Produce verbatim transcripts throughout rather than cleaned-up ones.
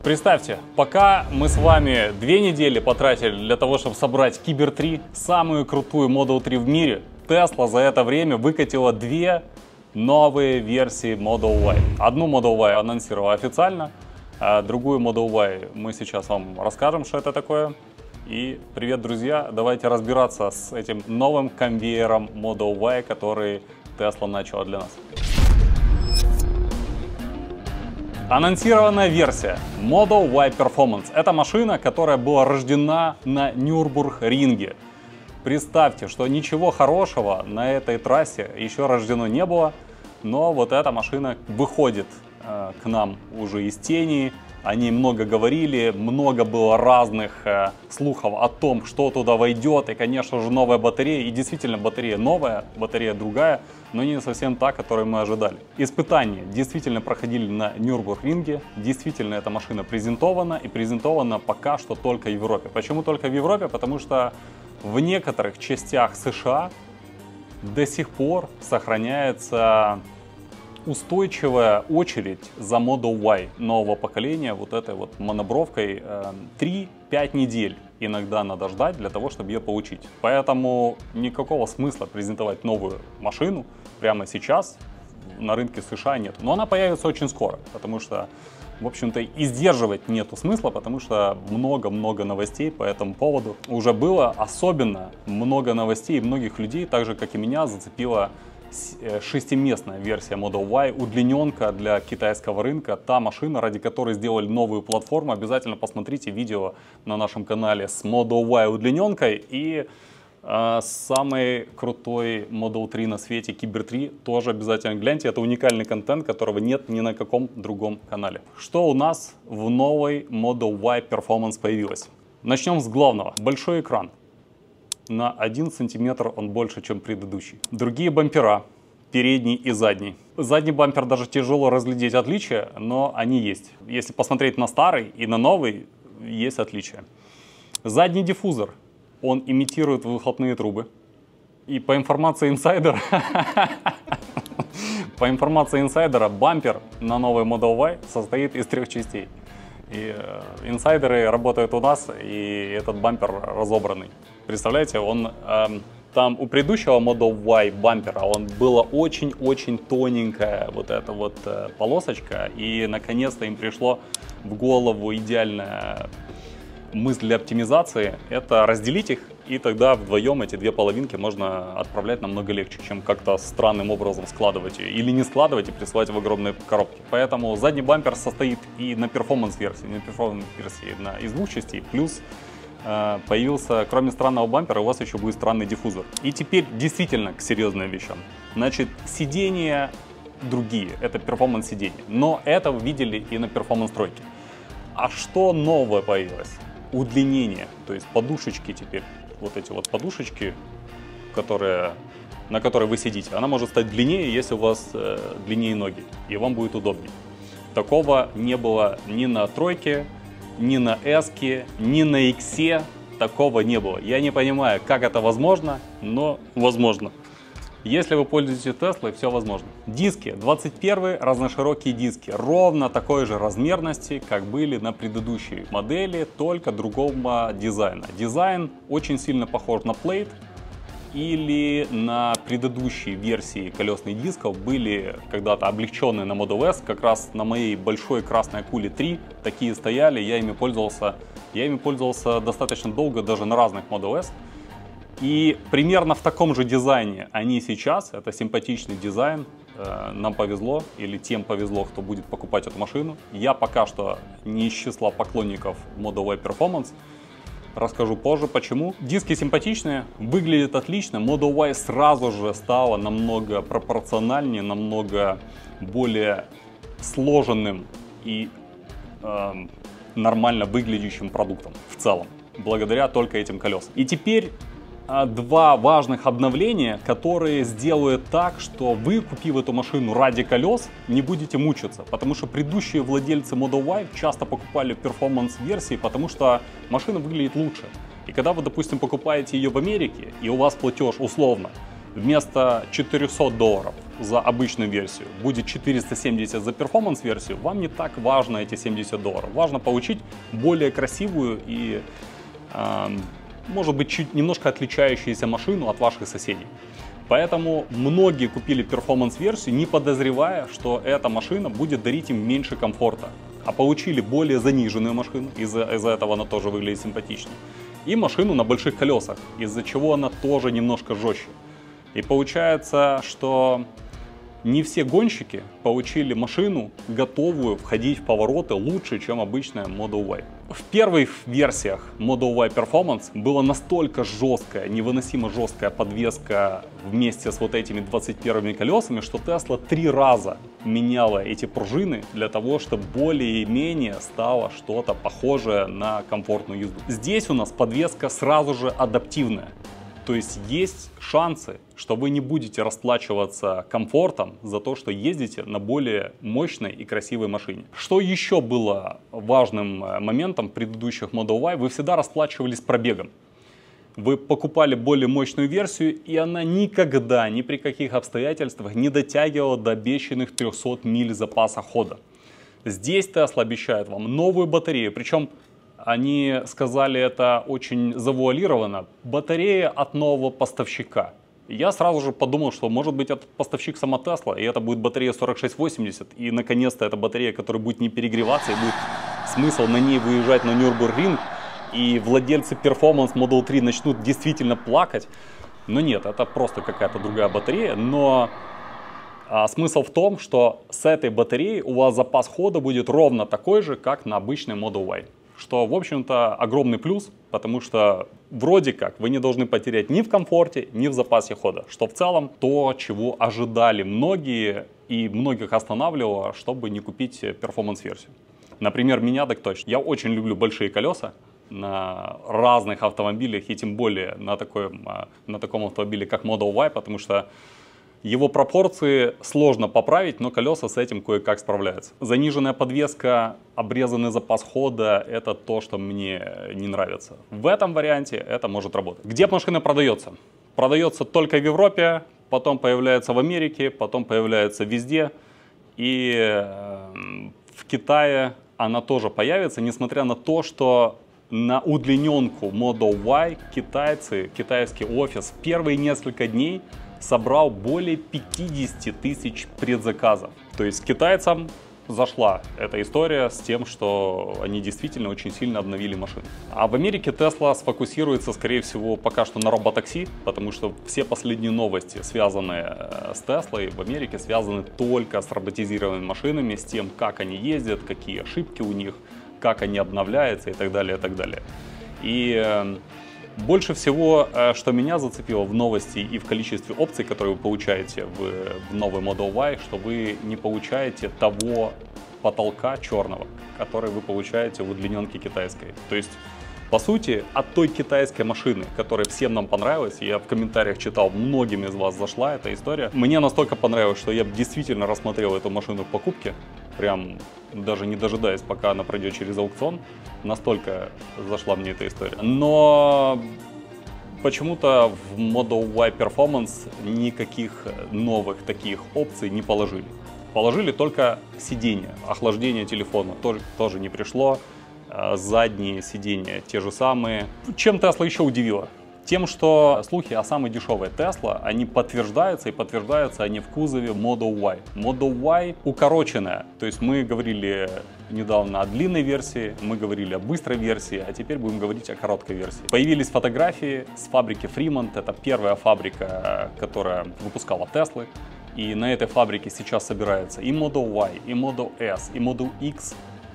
Представьте, пока мы с вами две недели потратили для того, чтобы собрать Кибер три, самую крутую Model три в мире, Tesla за это время выкатила две новые версии Model Y. Одну Model Y анонсировала официально, а другую Model Y мы сейчас вам расскажем, что это такое. И привет, друзья! Давайте разбираться с этим новым конвейером Model Y, который Tesla начала для нас. Анонсированная версия Model Y Performance. Это машина, которая была рождена на Нюрбургринге. Представьте, что ничего хорошего на этой трассе еще рождено не было, но вот эта машина выходит э, к нам уже из тени. О ней много говорили, много было разных э, слухов о том, что туда войдет. И, конечно же, новая батарея. И действительно, батарея новая, батарея другая, но не совсем та, которую мы ожидали. Испытания действительно проходили на Нюрбургринге. Действительно, эта машина презентована. И презентована пока что только в Европе. Почему только в Европе? Потому что в некоторых частях США до сих пор сохраняется устойчивая очередь за Model Y нового поколения, вот этой вот монобровкой, три-пять недель иногда надо ждать для того, чтобы ее получить. Поэтому никакого смысла презентовать новую машину прямо сейчас на рынке США нет. Но она появится очень скоро, потому что, в общем-то, и сдерживать нету смысла, потому что много-много новостей по этому поводу уже было. Особенно много новостей многих людей, так же, как и меня, зацепила шестиместная версия Model Y, удлиненка для китайского рынка, та машина, ради которой сделали новую платформу. Обязательно посмотрите видео на нашем канале с Model Y удлиненкой и э, самый крутой Model три на свете, Кибер три, тоже обязательно гляньте. Это уникальный контент, которого нет ни на каком другом канале. Что у нас в новой Model Y Performance появилось? Начнем с главного. Большой экран. На один сантиметр он больше, чем предыдущий. Другие бампера, передний и задний. Задний бампер даже тяжело разглядеть отличия, но они есть. Если посмотреть на старый и на новый, есть отличия. Задний диффузор, он имитирует выхлопные трубы. И по информации инсайдера, по информации инсайдера, бампер на новой Model Y состоит из трех частей. И э, инсайдеры работают у нас, и этот бампер разобранный. Представляете, он э, там у предыдущего Model Y бампера он была очень-очень тоненькая вот эта вот э, полосочка, и наконец-то им пришло в голову идеальная мысль для оптимизации — это разделить их, и тогда вдвоем эти две половинки можно отправлять намного легче, чем как-то странным образом складывать ее, или не складывать и присылать в огромные коробки. Поэтому задний бампер состоит и на перформанс-версии, на перформанс-версии на, из двух частей, плюс э, появился, кроме странного бампера, у вас еще будет странный диффузор. И теперь действительно к серьезным вещам. Значит, сиденья другие, это перформанс-сиденья, но это вы видели и на перформанс-тройке. А что новое появилось? Удлинение, то есть подушечки теперь, вот эти вот подушечки, которые, на которые вы сидите, она может стать длиннее, если у вас э, длиннее ноги, и вам будет удобнее. Такого не было ни на тройке, ни на эске, ни на иксе, такого не было. Я не понимаю, как это возможно, но возможно. Если вы пользуетесь Теслой, все возможно. Диски. двадцать первые разноширокие диски. Ровно такой же размерности, как были на предыдущей модели, только другого дизайна. Дизайн очень сильно похож на Plate. Или на предыдущей версии колесных дисков были когда-то облегченные на Model S. Как раз на моей большой красной акуле три такие стояли. Я ими пользовался, я ими пользовался достаточно долго, даже на разных Model S. И примерно в таком же дизайне они сейчас, это симпатичный дизайн, нам повезло, или тем повезло, кто будет покупать эту машину. Я пока что не из числа поклонников Model Y Performance, расскажу позже почему. Диски симпатичные, выглядят отлично, Model Y сразу же стала намного пропорциональнее, намного более сложенным и э, нормально выглядящим продуктом в целом, благодаря только этим колесам. И теперь два важных обновления, которые сделают так, что вы, купив эту машину ради колес, не будете мучиться. Потому что предыдущие владельцы Model Y часто покупали перформанс-версии, потому что машина выглядит лучше. И когда вы, допустим, покупаете ее в Америке, и у вас платеж условно вместо четырёхсот долларов за обычную версию будет четыреста семьдесят за перформанс-версию, вам не так важно эти семьдесят долларов. Важно получить более красивую и, э, может быть, чуть немножко отличающуюся машину от ваших соседей. Поэтому многие купили перформанс-версию, не подозревая, что эта машина будет дарить им меньше комфорта, а получили более заниженную машину, из-за из-за этого она тоже выглядит симпатичнее, и машину на больших колесах, из-за чего она тоже немножко жестче. И получается, что не все гонщики получили машину, готовую входить в повороты лучше, чем обычная Model Y. В первых версиях Model Y Performance была настолько жесткая, невыносимо жесткая подвеска вместе с вот этими двадцать первыми колесами, что Tesla три раза меняла эти пружины для того, чтобы более-менее стало что-то похожее на комфортную езду. Здесь у нас подвеска сразу же адаптивная. То есть есть шансы, что вы не будете расплачиваться комфортом за то, что ездите на более мощной и красивой машине. Что еще было важным моментом в предыдущих Model Y? Вы всегда расплачивались пробегом. Вы покупали более мощную версию, и она никогда, ни при каких обстоятельствах не дотягивала до обещанных трёхсот миль запаса хода. Здесь Tesla обещает вам новую батарею, причем они сказали это очень завуалированно. Батарея от нового поставщика. Я сразу же подумал, что может быть это поставщик сама Tesla, и это будет батарея сорок шесть восемьдесят. И наконец-то это батарея, которая будет не перегреваться, и будет смысл на ней выезжать на Нюрбургринг, и владельцы Performance Model три начнут действительно плакать. Но нет, это просто какая-то другая батарея. Но а, смысл в том, что с этой батареей у вас запас хода будет ровно такой же, как на обычной Model Y. Что, в общем-то, огромный плюс, потому что вроде как вы не должны потерять ни в комфорте, ни в запасе хода. Что в целом то, чего ожидали многие и многих останавливало, чтобы не купить перформанс-версию. Например, меня так точно. Я очень люблю большие колеса на разных автомобилях и тем более на, такой, на таком автомобиле, как Model Y, потому что его пропорции сложно поправить, но колеса с этим кое-как справляются. Заниженная подвеска, обрезанный запас хода – это то, что мне не нравится. В этом варианте это может работать. Где машина продается? Продается только в Европе, потом появляется в Америке, потом появляется везде. И в Китае она тоже появится, несмотря на то, что на удлиненку Model Y китайцы, китайский офис в первые несколько дней собрал более пятидесяти тысяч предзаказов. То есть китайцам зашла эта история с тем, что они действительно очень сильно обновили машину. А в Америке Tesla сфокусируется, скорее всего, пока что на роботакси, потому что все последние новости, связанные с Tesla в Америке, связаны только с роботизированными машинами, с тем, как они ездят, какие ошибки у них, как они обновляются и так далее, и так далее. И больше всего, что меня зацепило в новости и в количестве опций, которые вы получаете в, в новой Model Y, что вы не получаете того потолка черного, который вы получаете в удлиненке китайской. То есть, по сути, от той китайской машины, которая всем нам понравилась, я в комментариях читал, многим из вас зашла эта история, мне настолько понравилось, что я действительно рассмотрел эту машину в покупке, прям даже не дожидаясь, пока она пройдет через аукцион, настолько зашла мне эта история. Но почему-то в Model Y Performance никаких новых таких опций не положили. Положили только сиденье, охлаждение телефона тоже, тоже не пришло, задние сиденья те же самые. Чем Tesla еще удивила? Тем, что слухи о самой дешевой Tesla, они подтверждаются, и подтверждаются они в кузове Model Y. Model Y укороченная, то есть мы говорили недавно о длинной версии, мы говорили о быстрой версии, а теперь будем говорить о короткой версии. Появились фотографии с фабрики Fremont, это первая фабрика, которая выпускала Tesla, и на этой фабрике сейчас собирается и Model Y, и Model S, и Model X,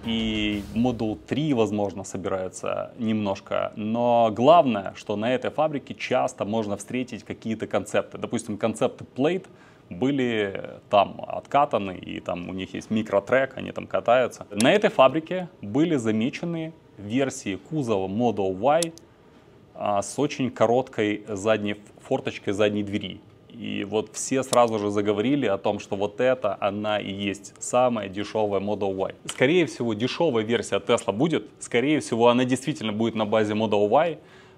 и Model три, возможно, собирается немножко. Но главное, что на этой фабрике часто можно встретить какие-то концепты. Допустим, концепты Plate были там откатаны, и там у них есть микротрек, они там катаются. На этой фабрике были замечены версии кузова Model Y а, с очень короткой задней форточкой задней двери. И вот все сразу же заговорили о том, что вот это она и есть самая дешевая Model Y. Скорее всего, дешевая версия Tesla будет. Скорее всего, она действительно будет на базе Model Y.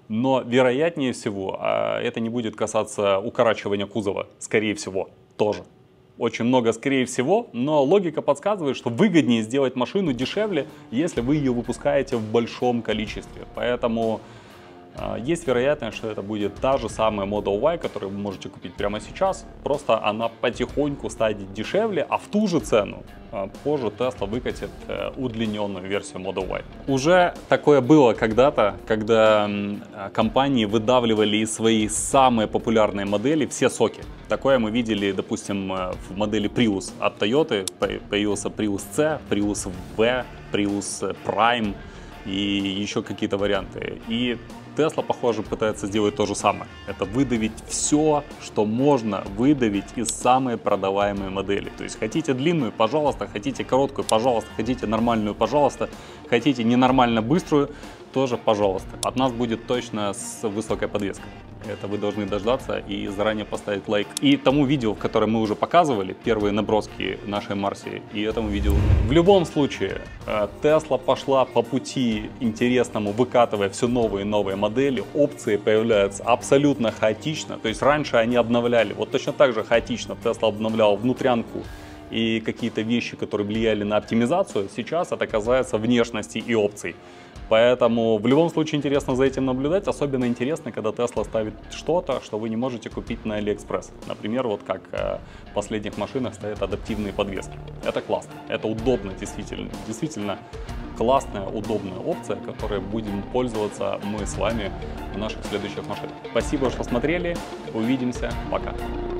Но вероятнее всего это не будет касаться укорачивания кузова, скорее всего, тоже. Очень много скорее всего, но логика подсказывает, что выгоднее сделать машину дешевле, если вы ее выпускаете в большом количестве. Поэтому э, есть вероятность, что это будет та же самая Model Y, которую вы можете купить прямо сейчас. Просто она потихоньку станет дешевле, а в ту же цену э, позже Tesla выкатит э, удлиненную версию Model Y. Уже такое было когда-то, когда э, компании выдавливали из своей самой популярной модели все соки. Такое мы видели, допустим, в модели Prius от Toyota. Появился Prius C, Prius V, Prius Prime и еще какие-то варианты. И Tesla, похоже, пытается сделать то же самое. Это выдавить все, что можно выдавить из самой продаваемой модели. То есть хотите длинную, пожалуйста, хотите короткую, пожалуйста, хотите нормальную, пожалуйста, хотите ненормально быструю, тоже пожалуйста. От нас будет точно с высокой подвеской. Это вы должны дождаться и заранее поставить лайк. И тому видео, в котором мы уже показывали, первые наброски нашей Марси, и этому видео. В любом случае, Tesla пошла по пути интересному, выкатывая все новые и новые модели. Опции появляются абсолютно хаотично. То есть раньше они обновляли, вот точно так же хаотично Tesla обновлял внутрянку и какие-то вещи, которые влияли на оптимизацию. Сейчас это касается внешности и опций. Поэтому в любом случае интересно за этим наблюдать. Особенно интересно, когда Tesla ставит что-то, что вы не можете купить на AliExpress. Например, вот как в последних машинах стоят адаптивные подвески. Это классно, это удобно, действительно. Действительно классная, удобная опция, которой будем пользоваться мы с вами в наших следующих машинах. Спасибо, что смотрели. Увидимся. Пока.